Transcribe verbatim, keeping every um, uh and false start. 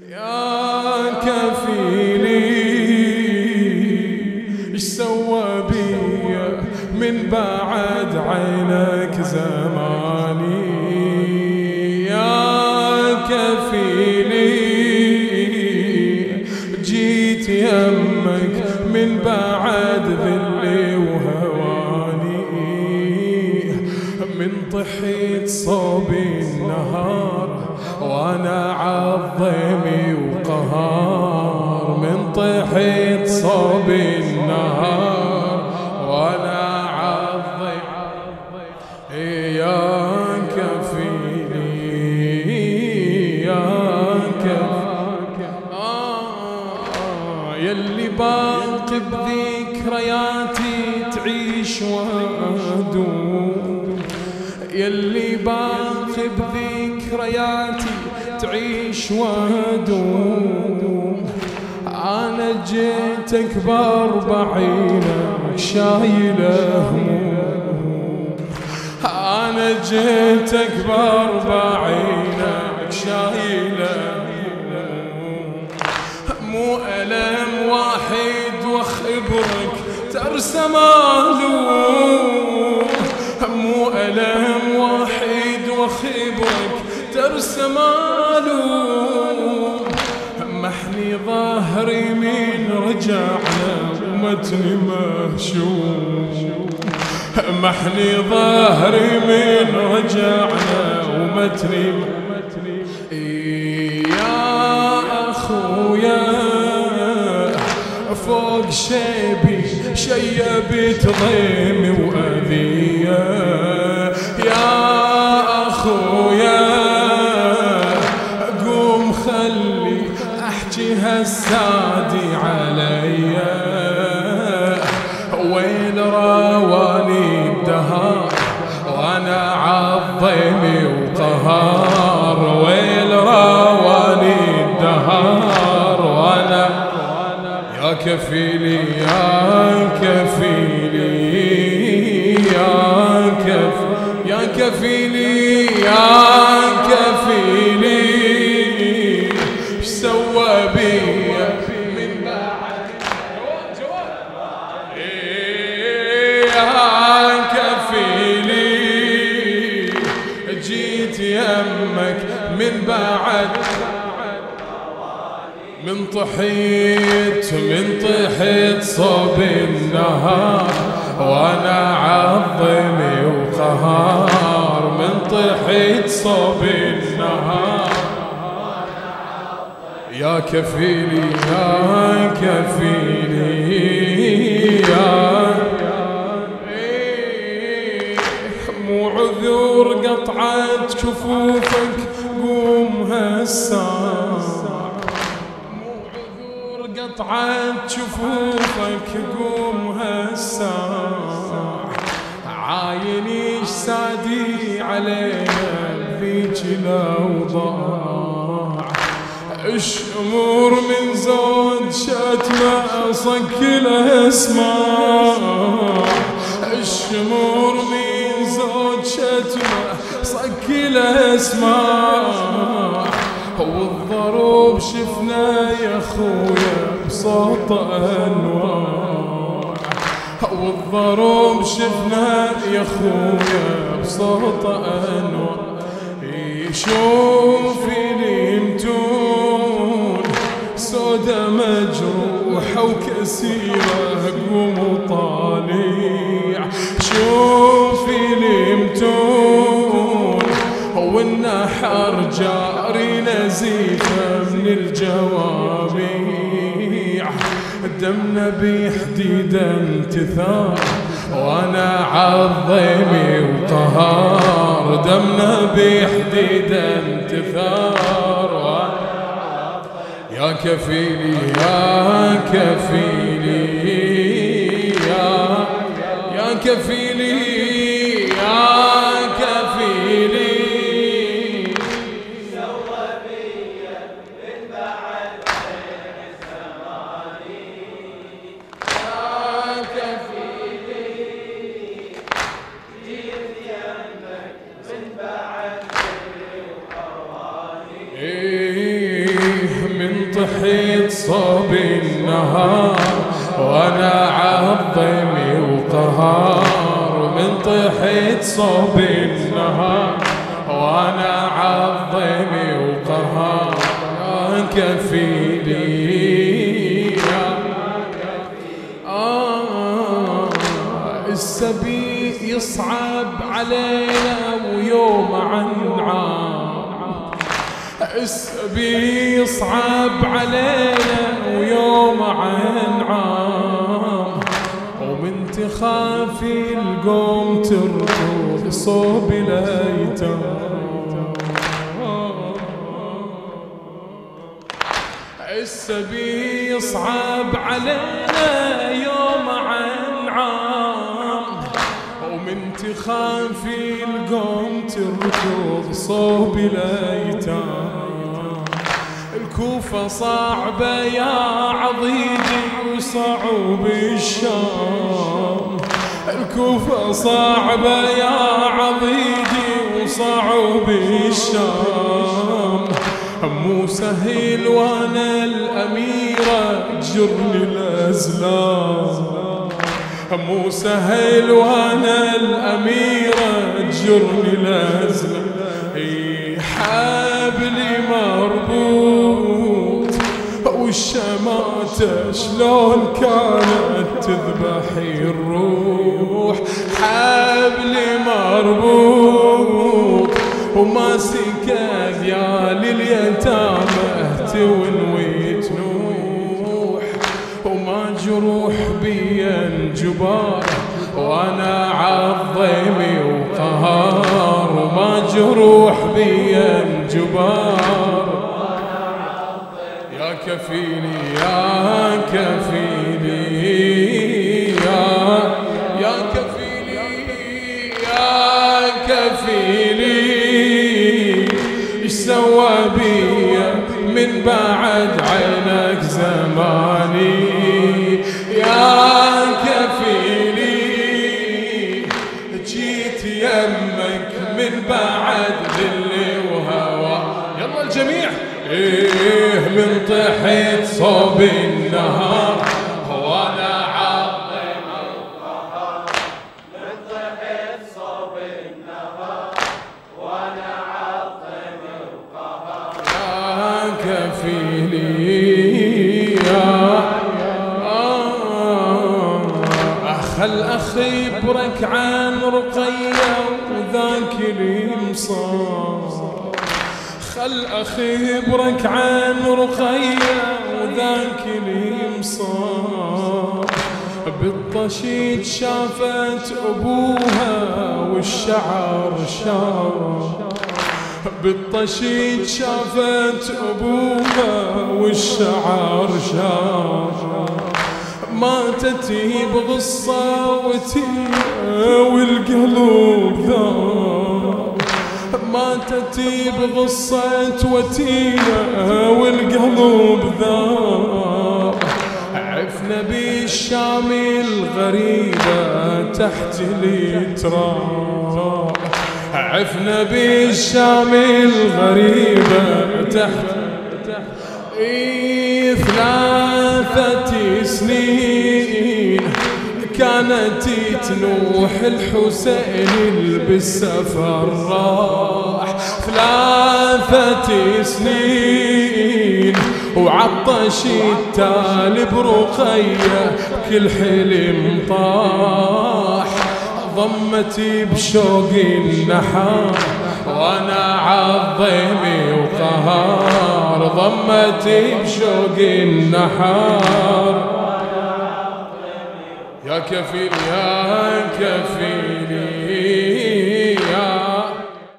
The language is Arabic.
يا كفيلي ايش سوى بيا من بعد عينك زماني. يا كفيلي جيت يمك من بعد ذلي وهواني، من طحيت صوب النهار وانا عظمي وقهار، من طحيت صوب النهار وانا عظمي. يا كفيلي يا كفيلي آه يلي باقي بذكرياتي تعيش وادوم، يلي باقي بذكرياتي تعيش وادوم. أنا جيتك بأربعينك شايله هموم، أنا جيتك بأربعينك شايله هموم. مو ألم واحد واخبرك ترسم ألوم، مو ألم واحد واخبرك ترسم ألوم. محني ظهري من رجعنا ومتني مهشوم، محني ظهري من رجعنا ومتني. يا أخويا فوق شيبي شيبت ضيمي وأذية. يا أخويا قوم خلي أحكي هالسادي عليا، وين راواني الدهر وأنا عظيمي وقهار، وين راواني الدهر وأنا. يا كفيلي يا كفيلي يا كفيلي يا كفيلي يا كفيلي ايش سوى بيا من بعد. يا كفيلي جيت يمك من بعد، من طحيت من طحيت صوب النهار وانا عظمي وقهار، من طحيت صوب النهار. يا كفيلي يا كفيلي يا مو عذور قطعت شفوفك قوم هالساعة، قطعت شفوفك قوم هالساعة. عاينيش سادي علينا ذيك الأوضاع، الشمور من زود شتمة صك الأسماع، الشمور من زود شتمة صك الأسماع. والضروب شفنا يا خويا بصوت أنواع، والضروب شفنا يا خويا بصوت أنواع. شوفي لي متون سودا مجروحة وكسيرة قوم وطالع، شوفي لي متون والنحر جاري نزيفة من الجواميع. دمنا بحديده انتثار وانا عظيمي وقهار، دمنا بحديده انتثار وانا. يا كفيلي يا كفيلي يا يا كفيلي يا كفيلي طحيت صوب النهار وانا عظمي وقهار، من طحيت صوب النهار وانا عظمي وقهار، يا كفيلي آه السبي يصعب علينا ويوم عن عام، السبي يصعب علينا ويوم عن عام، ومن تخافي القوم تركض صوب الايتام، السبي يصعب علينا يوم عن عام، ومن تخافي القوم تركض صوب الايتام، الكوفة صعبة يا عضيدي وصعب الشام، الكوفة صعبة يا عضيدي وصعب الشام، مو سهل وانا الاميرة تجرني الازلام، مو سهل وانا الاميرة تجرني الازلام، حبلي مربوط والشماتة شلون كانت تذبحي الروح، حبلي مربوط وماسك ذيال اليتامى تنوي تنوح، وما جروح بيا الجبار وانا عظمي وقهار، وما جروح بيا الجبار، يا كفيلي يا كفيلي يا يا كفيلي يا كفيلي، ايش سوى بيا من بعد عينك زماني، يا كفيلي جيت يمك من بعد ذلي وهوى، يلا الجميع ايه من طحيت صوب النهار وانا عظم القهار، من طحيت صوب النهار وانا عظم القهار، يا كفيلي يا آه خل اخبرك عن رقية وذاك المصاب، خل اخبرك عن رقية وذاك المصاب، بالطشيد شافت ابوها والشعر شاب، بالطشيد شافت ابوها والشعر شاب، ماتت بغصة وتيرة والقلب ذاب، ماتت بغصة وتيرة والقلب ذاب، عفنا بالشام الغريبة تحت التراب، عفنا بالشام الغريبة تحت إيه ثلاثة سنين كانت تنوح الحسين بالسفر راح، ثلاثة سنين وعطش التال برقية كل حلم طاح، ضمتي بشوق النحار وانا عظمي وقهار، ضمتي بشوق النحار، يا كفيل يا كفيلي